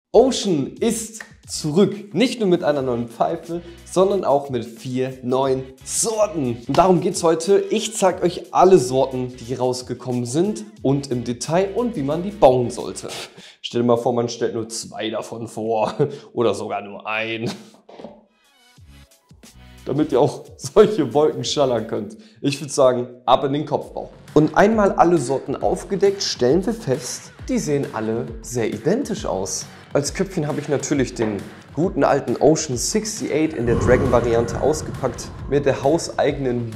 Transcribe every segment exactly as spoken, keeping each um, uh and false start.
Ocean ist zurück. Nicht nur mit einer neuen Pfeife, sondern auch mit vier neuen Sorten. Und darum geht es heute. Ich zeige euch alle Sorten, die rausgekommen sind und im Detail und wie man die bauen sollte. Stell dir mal vor, man stellt nur zwei davon vor oder sogar nur ein. Damit ihr auch solche Wolken schallern könnt. Ich würde sagen, ab in den Kopfbau. Und einmal alle Sorten aufgedeckt, stellen wir fest, die sehen alle sehr identisch aus. Als Köpfchen habe ich natürlich den guten alten Ocean sechsundachtzig in der Dragon-Variante ausgepackt mit der hauseigenen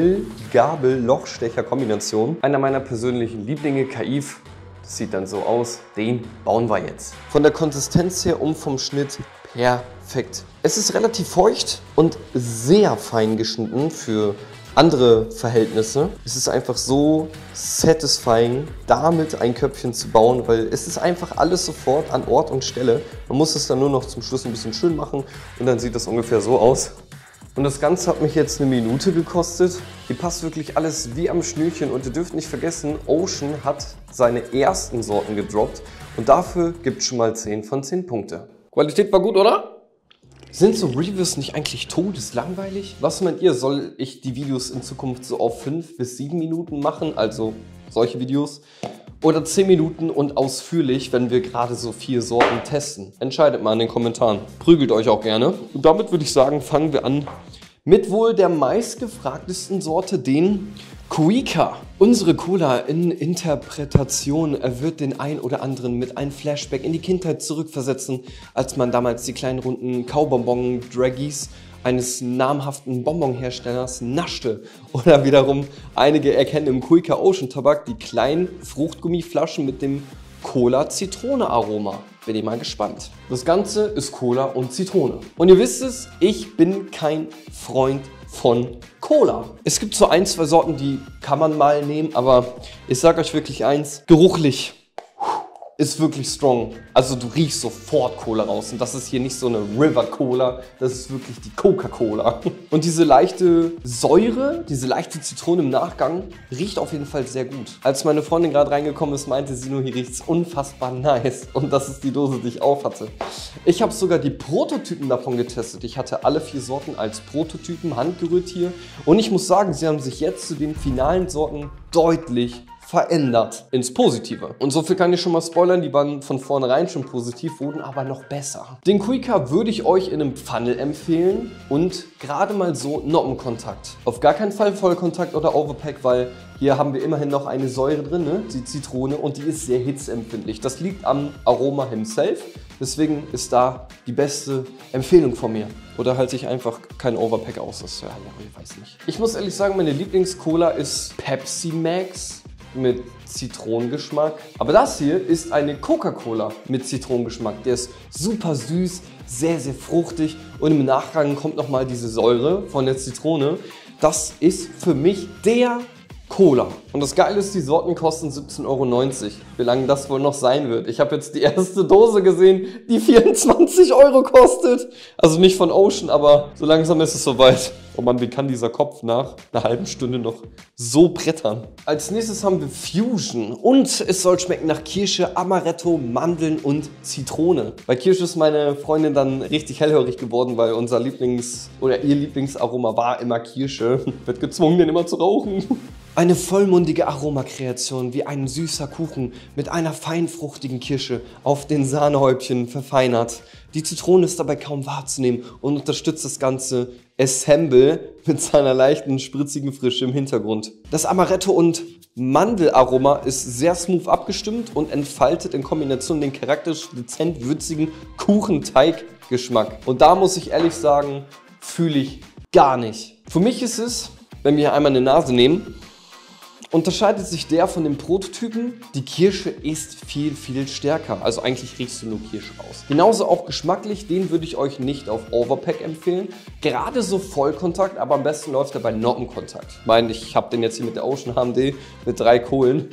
Drill-Gabel-Lochstecher-Kombination. Einer meiner persönlichen Lieblinge, Kaif. Das sieht dann so aus. Den bauen wir jetzt. Von der Konsistenz her und vom Schnitt perfekt. Es ist relativ feucht und sehr fein geschnitten für andere Verhältnisse. Es ist einfach so satisfying, damit ein Köpfchen zu bauen, weil es ist einfach alles sofort an Ort und Stelle. Man muss es dann nur noch zum Schluss ein bisschen schön machen und dann sieht das ungefähr so aus. Und das Ganze hat mich jetzt eine Minute gekostet. Hier passt wirklich alles wie am Schnürchen und ihr dürft nicht vergessen, Ocean hat seine ersten Sorten gedroppt und dafür gibt es schon mal zehn von zehn Punkte. Qualität war gut, oder? Sind so Reviews nicht eigentlich todeslangweilig? Was meint ihr, soll ich die Videos in Zukunft so auf fünf bis sieben Minuten machen, also solche Videos? Oder zehn Minuten und ausführlich, wenn wir gerade so vier Sorten testen? Entscheidet mal in den Kommentaren. Prügelt euch auch gerne. Und damit würde ich sagen, fangen wir an mit wohl der meistgefragtesten Sorte, den Cuica. Unsere Cola in Interpretation wird den ein oder anderen mit einem Flashback in die Kindheit zurückversetzen, als man damals die kleinen runden Kaubonbon-Draggies eines namhaften Bonbonherstellers naschte. Oder wiederum einige erkennen im Cuica Ocean Tabak die kleinen Fruchtgummiflaschen mit dem Cola-Zitrone-Aroma. Bin ich mal gespannt. Das Ganze ist Cola und Zitrone. Und ihr wisst es, ich bin kein Freund von Cola. Es gibt so ein, zwei Sorten, die kann man mal nehmen, aber ich sage euch wirklich eins, geruchlich ist wirklich strong. Also du riechst sofort Cola raus und das ist hier nicht so eine River Cola, das ist wirklich die Coca-Cola. Und diese leichte Säure, diese leichte Zitrone im Nachgang riecht auf jeden Fall sehr gut. Als meine Freundin gerade reingekommen ist, meinte sie nur, hier riecht es unfassbar nice und das ist die Dose, die ich auf hatte. Ich habe sogar die Prototypen davon getestet. Ich hatte alle vier Sorten als Prototypen handgerührt hier und ich muss sagen, sie haben sich jetzt zu den finalen Sorten deutlich verändert ins Positive. Und so viel kann ich schon mal spoilern, die waren von vornherein schon positiv, wurden aber noch besser. Den Cuica würde ich euch in einem Funnel empfehlen und gerade mal so Noppenkontakt. Auf gar keinen Fall Vollkontakt oder Overpack, weil hier haben wir immerhin noch eine Säure drin, ne? Die Zitrone, und die ist sehr hitzeempfindlich. Das liegt am Aroma himself, deswegen ist da die beste Empfehlung von mir. Oder halte ich einfach kein Overpack aus, das ja, ich weiß nicht. Ich muss ehrlich sagen, meine Lieblingscola ist Pepsi Max mit Zitronengeschmack. Aber das hier ist eine Coca-Cola mit Zitronengeschmack. Der ist super süß, sehr, sehr fruchtig und im Nachgang kommt nochmal diese Säure von der Zitrone. Das ist für mich der Cola. Und das Geile ist, die Sorten kosten siebzehn Euro neunzig. Wie lange das wohl noch sein wird. Ich habe jetzt die erste Dose gesehen, die vierundzwanzig Euro kostet. Also nicht von Ocean, aber so langsam ist es soweit. Oh Mann, wie kann dieser Kopf nach einer halben Stunde noch so brettern? Als nächstes haben wir Fusion und es soll schmecken nach Kirsche, Amaretto, Mandeln und Zitrone. Bei Kirsche ist meine Freundin dann richtig hellhörig geworden, weil unser Lieblings- oder ihr Lieblingsaroma war immer Kirsche. Wird gezwungen, den immer zu rauchen. Eine vollmundige Aromakreation wie ein süßer Kuchen mit einer feinfruchtigen Kirsche auf den Sahnehäubchen verfeinert. Die Zitrone ist dabei kaum wahrzunehmen und unterstützt das ganze Ensemble mit seiner leichten, spritzigen Frische im Hintergrund. Das Amaretto- und Mandelaroma ist sehr smooth abgestimmt und entfaltet in Kombination den charakterisch dezent würzigen Kuchenteiggeschmack. Und da muss ich ehrlich sagen, fühle ich gar nicht. Für mich ist es, wenn wir hier einmal eine Nase nehmen, unterscheidet sich der von dem Prototypen. Die Kirsche ist viel, viel stärker. Also eigentlich riechst du nur Kirsche raus. Genauso auch geschmacklich, den würde ich euch nicht auf Overpack empfehlen. Gerade so Vollkontakt, aber am besten läuft er bei Noppenkontakt. Ich meine, ich habe den jetzt hier mit der Ocean H M D mit drei Kohlen.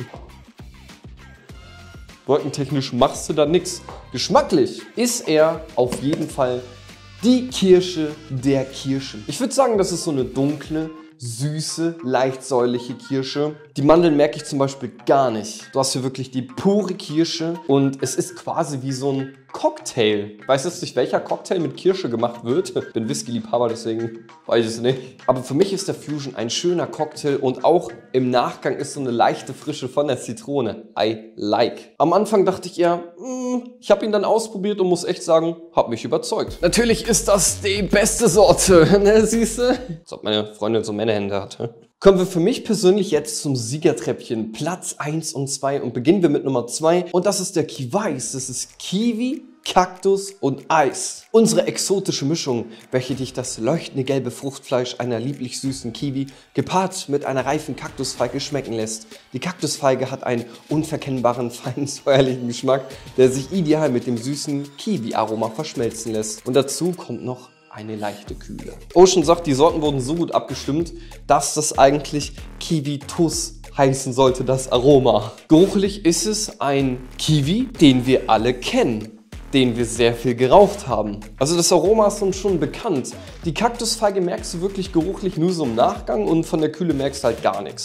Wolkentechnisch machst du da nichts. Geschmacklich ist er auf jeden Fall die Kirsche der Kirschen. Ich würde sagen, das ist so eine dunkle, süße, leicht säuerliche Kirsche. Die Mandeln merke ich zum Beispiel gar nicht. Du hast hier wirklich die pure Kirsche und es ist quasi wie so ein Cocktail. Ich weiß jetzt nicht, welcher Cocktail mit Kirsche gemacht wird. Bin Whisky-Liebhaber, deswegen weiß ich es nicht. Aber für mich ist der Fusion ein schöner Cocktail und auch im Nachgang ist so eine leichte Frische von der Zitrone. I like. Am Anfang dachte ich eher, mm, ich habe ihn dann ausprobiert und muss echt sagen, hat mich überzeugt. Natürlich ist das die beste Sorte, ne, siehst du? Als ob meine Freundin so Männerhände hatte. Kommen wir für mich persönlich jetzt zum Siegertreppchen, Platz eins und zwei und beginnen wir mit Nummer zwei und das ist der Kiwis. Das ist Kiwi, Kaktus und Eis. Unsere exotische Mischung, welche dich das leuchtende gelbe Fruchtfleisch einer lieblich süßen Kiwi gepaart mit einer reifen Kaktusfeige schmecken lässt. Die Kaktusfeige hat einen unverkennbaren, feinen, säuerlichen Geschmack, der sich ideal mit dem süßen Kiwi-Aroma verschmelzen lässt. Und dazu kommt noch eine leichte Kühle. Ocean sagt, die Sorten wurden so gut abgestimmt, dass das eigentlich Kiwi-Tuss heißen sollte, das Aroma. Geruchlich ist es ein Kiwi, den wir alle kennen, den wir sehr viel geraucht haben. Also das Aroma ist uns schon bekannt. Die Kaktusfeige merkst du wirklich geruchlich nur so im Nachgang und von der Kühle merkst du halt gar nichts.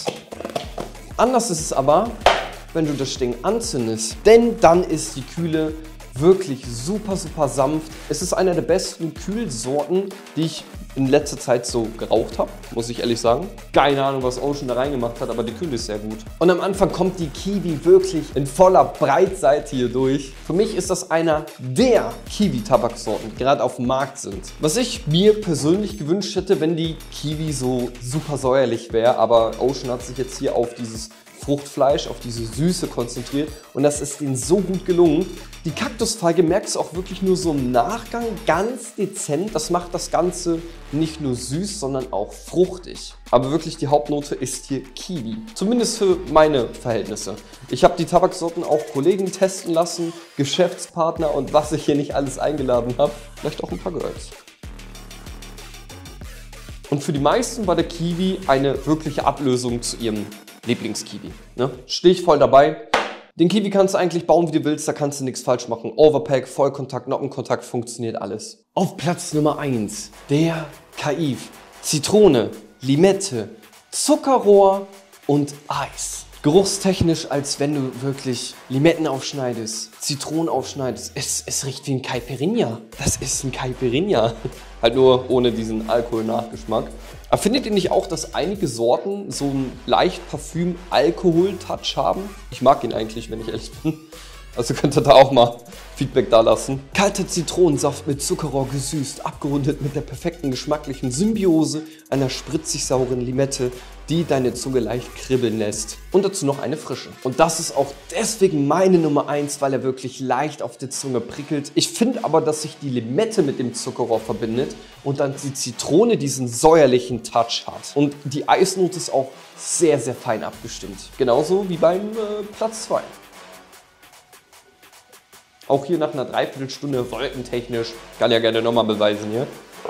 Anders ist es aber, wenn du das Ding anzündest, denn dann ist die Kühle wirklich super, super sanft. Es ist einer der besten Kühlsorten, die ich in letzter Zeit so geraucht habe, muss ich ehrlich sagen. Keine Ahnung, was Ocean da reingemacht hat, aber die Kühle ist sehr gut. Und am Anfang kommt die Kiwi wirklich in voller Breitseite hier durch. Für mich ist das einer der Kiwi-Tabaksorten, die gerade auf dem Markt sind. Was ich mir persönlich gewünscht hätte, wenn die Kiwi so super säuerlich wäre, aber Ocean hat sich jetzt hier auf dieses Fruchtfleisch, auf diese Süße konzentriert und das ist ihnen so gut gelungen. Die Kaktusfeige merkst du auch wirklich nur so im Nachgang, ganz dezent. Das macht das Ganze nicht nur süß, sondern auch fruchtig. Aber wirklich die Hauptnote ist hier Kiwi. Zumindest für meine Verhältnisse. Ich habe die Tabaksorten auch Kollegen testen lassen, Geschäftspartner und was ich hier nicht alles eingeladen habe. Vielleicht auch ein paar Girls. Und für die meisten war der Kiwi eine wirkliche Ablösung zu ihrem Lieblingskiwi. Ne? Stehe ich voll dabei. Den Kiwi kannst du eigentlich bauen, wie du willst, da kannst du nichts falsch machen. Overpack, Vollkontakt, Noppenkontakt, funktioniert alles. Auf Platz Nummer eins, der Kaif. Zitrone, Limette, Zuckerrohr und Eis. Geruchstechnisch, als wenn du wirklich Limetten aufschneidest, Zitronen aufschneidest. Es, es riecht wie ein Caipirinha. Das ist ein Caipirinha. Halt nur ohne diesen Alkohol-Nachgeschmack. Aber findet ihr nicht auch, dass einige Sorten so einen leicht Parfüm-Alkohol-Touch haben? Ich mag ihn eigentlich, wenn ich ehrlich bin. Also könnt ihr da auch mal Feedback da lassen. Kalter Zitronensaft mit Zuckerrohr gesüßt, abgerundet mit der perfekten geschmacklichen Symbiose einer spritzig-sauren Limette, die deine Zunge leicht kribbeln lässt. Und dazu noch eine frische. Und das ist auch deswegen meine Nummer eins, weil er wirklich leicht auf der Zunge prickelt. Ich finde aber, dass sich die Limette mit dem Zuckerrohr verbindet und dann die Zitrone diesen säuerlichen Touch hat. Und die Eisnote ist auch sehr, sehr fein abgestimmt. Genauso wie beim äh, Platz zwei. Auch hier nach einer Dreiviertelstunde wolkentechnisch. Kann ja gerne nochmal beweisen hier.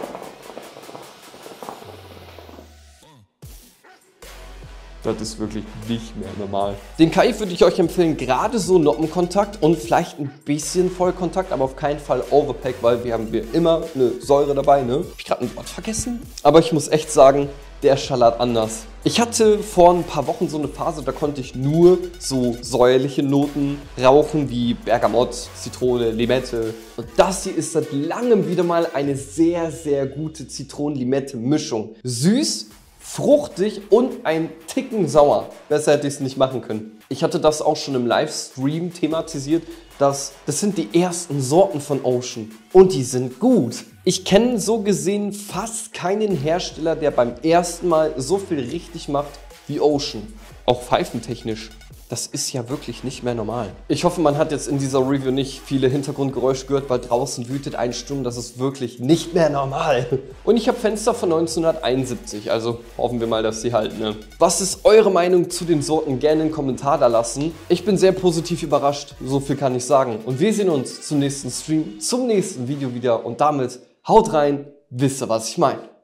Das ist wirklich nicht mehr normal. Den Kaif würde ich euch empfehlen, gerade so Noppenkontakt und vielleicht ein bisschen Vollkontakt, aber auf keinen Fall Overpack, weil wir haben wir immer eine Säure dabei, ne? Hab ich gerade ein Wort vergessen? Aber ich muss echt sagen, der schallert anders. Ich hatte vor ein paar Wochen so eine Phase, da konnte ich nur so säuerliche Noten rauchen, wie Bergamott, Zitrone, Limette. Und das hier ist seit langem wieder mal eine sehr, sehr gute Zitronen-Limette-Mischung. Süß, fruchtig und ein Ticken sauer. Besser hätte ich es nicht machen können. Ich hatte das auch schon im Livestream thematisiert, dass das sind die ersten Sorten von Ocean und die sind gut. Ich kenne so gesehen fast keinen Hersteller, der beim ersten Mal so viel richtig macht wie Ocean. Auch pfeifentechnisch. Das ist ja wirklich nicht mehr normal. Ich hoffe, man hat jetzt in dieser Review nicht viele Hintergrundgeräusche gehört, weil draußen wütet ein Sturm. Das ist wirklich nicht mehr normal. Und ich habe Fenster von neunzehnhunderteinundsiebzig, also hoffen wir mal, dass sie halten. Ne? Was ist eure Meinung zu den Sorten? Gerne einen Kommentar da lassen. Ich bin sehr positiv überrascht, so viel kann ich sagen. Und wir sehen uns zum nächsten Stream, zum nächsten Video wieder. Und damit haut rein, wisst ihr, was ich meine.